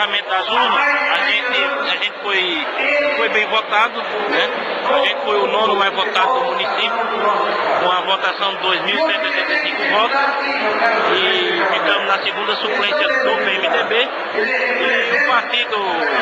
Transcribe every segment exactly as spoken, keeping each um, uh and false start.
encerramento das urnas, a gente, a gente foi, foi bem votado, né? A gente foi o nono mais votado do município, com a votação de dois mil cento e oitenta e cinco votos, e ficamos na segunda suplência do P M D B, e o partido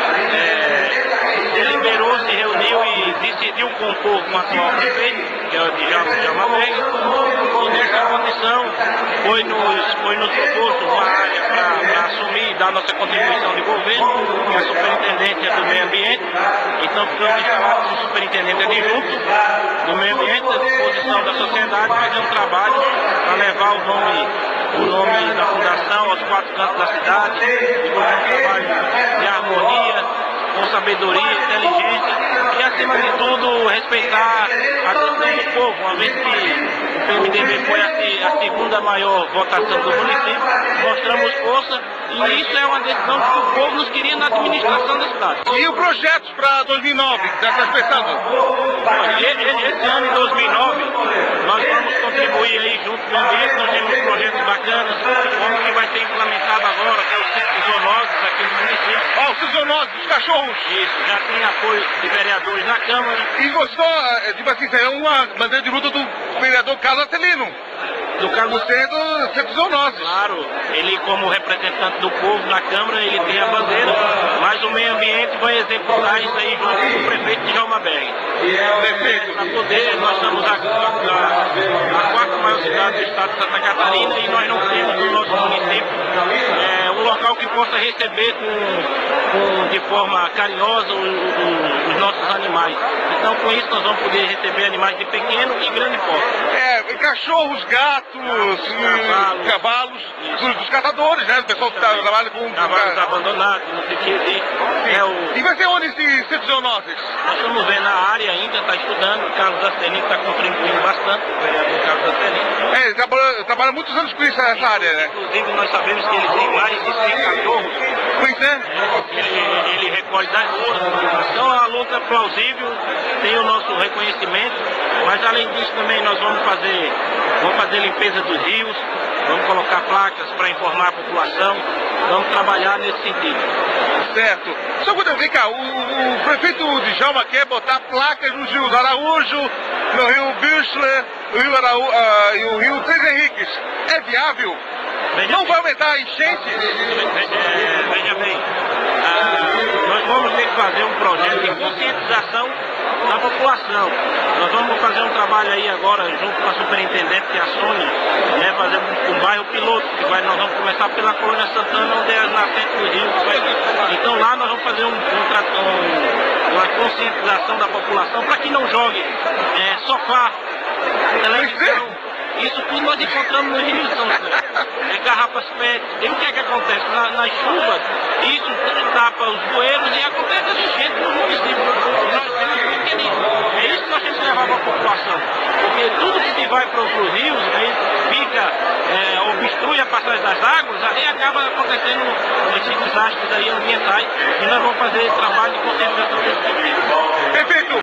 é, deliberou, se reuniu e decidiu compor com o atual prefeito, que é o Djalma Berger, e nessa condição foi nos, foi nos proposto uma área para assumir e dar nossa contribuição de governo, que é a Superintendência do Meio Ambiente. Então ficamos instalados no Superintendente adjunto do Meio Ambiente, à disposição da sociedade, fazer um trabalho para levar o nome, o nome da Fundação aos quatro cantos da cidade, desenvolver um trabalho de harmonia, com sabedoria, inteligência e, acima de tudo, respeitar a decisão do povo, uma vez que o P M D B foi a, a segunda maior votação do município, mostramos força e isso é uma decisão que o povo nos queria na administração da cidade. E o projeto para dois mil e nove, que já está pensando? Esse ano, em dois mil e nove, nós vamos contribuir aí junto com o ambiente, nós temos projetos bacanas, como que vai ser implementado agora, que é o Centro Zoonoses aqui no município. Ó, oh, os zoonoses dos cachorros. Isso, já tem apoio de vereadores na Câmara. E gostou, tipo assim, é uma bandeira de luta do vereador Carlos Acelino. Do Carlos Você é do Centro Zoonoses. Claro, ele como representante do povo na Câmara, ele tem a bandeira, mas o meio ambiente vai executar isso aí junto com o prefeito Djalma Berger. Perfeito. Para poder, nós somos a, a, a quarta maior cidade do estado de Santa Catarina e nós não temos no nosso município é, um local que possa receber com, com, de forma carinhosa o, o, os nossos animais. Então com isso nós vamos poder receber animais de pequeno e grande porte. É, cachorros, gatos, cavalos, cavalos dos, dos catadores, né? O pessoal que trabalha com... Cavalos abandonados, não sei o que. É o... E vai ser onde esse Centro Zoonoses? Nós estamos vendo a área ainda, está estudando, o Carlos Acelino está contribuindo bastante, o vereador Carlos Acelino. É, ele trabalha, trabalha muitos anos com isso nessa área, né? Inclusive nós sabemos que ele tem mais de cem cachorros. Pois é. Ele, ele recolhe das ruas. Então a luta é plausível, tem o nosso reconhecimento, mas além disso também nós vamos fazer, vamos fazer limpeza dos rios, vamos colocar placas para informar a população, vamos trabalhar nesse sentido. Certo. Só quando eu vem cá, o, o prefeito Djalma quer botar placas nos rios Araújo, no rio Bichler, no rio Araú, uh, e o rio Três Henriques. É viável? Veja Não bem. vai aumentar a enchente? Veja, veja bem, ah, nós vamos ter que fazer um projeto de conscientização da população. Nós vamos fazer um trabalho aí agora, junto com a superintendente, que é a Sônia, né, fazer um, um bairro piloto, que vai, nós vamos começar pela Colônia Santana, onde é as nascentes do rio. Então lá nós vamos fazer um, um, um, uma conscientização da população para que não jogue é, sofá, televisão. Isso tudo nós encontramos no Rio São José. É garrafas pet. E o que é que acontece? Na, nas chuvas, isso tapa os bueiros e acontece a enchente no município. E nós temos que entender. É isso que nós temos que levar para a população. Porque tudo que vai para os rios, aí fica, é, obstrui a passagem das águas, aí acaba acontecendo esses desastres aí ambientais. E nós vamos fazer trabalho de conscientização desse tipo. Perfeito.